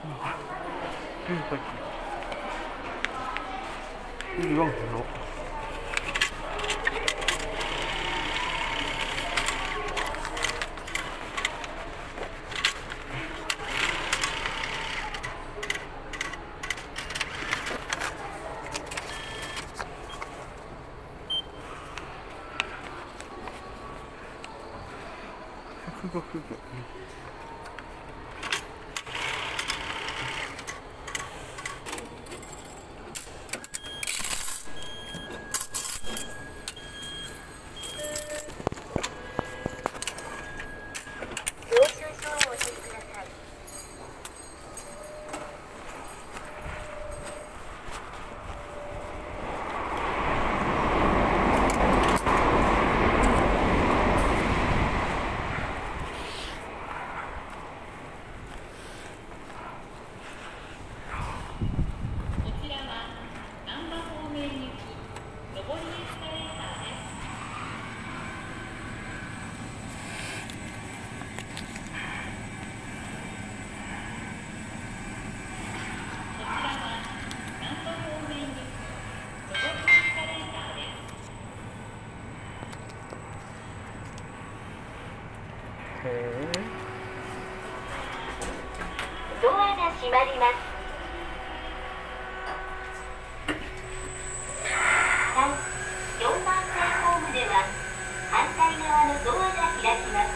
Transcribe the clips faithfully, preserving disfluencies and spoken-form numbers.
よんキロ。ひゃくろくじゅう。 ドアが閉まります。さん、よんばん線ホームでは反対側のドアが開きます。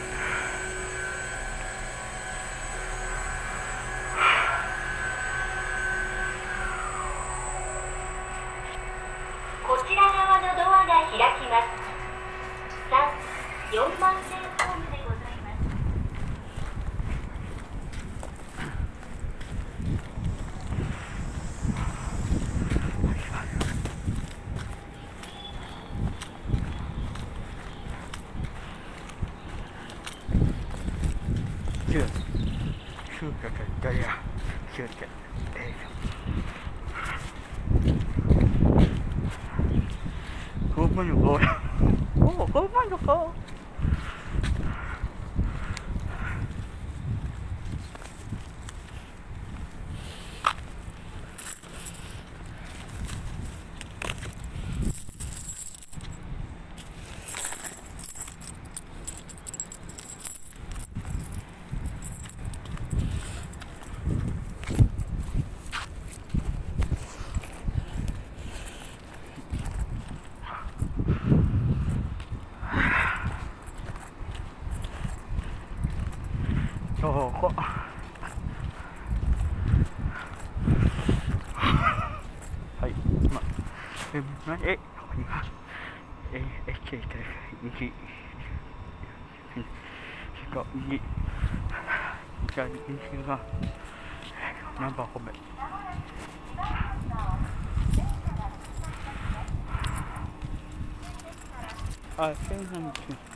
こちら側のドアが開きます。さん、よんばん線ホームでございます。 九、九かかや、九か、えい。こういうのこう。おお、こういうのこう。そうこはい、まあ、え、え、今、え、え、けいて、に、しか、に、じゃあ、にしが、ナンバー褒め。あ、せんさんびゃく。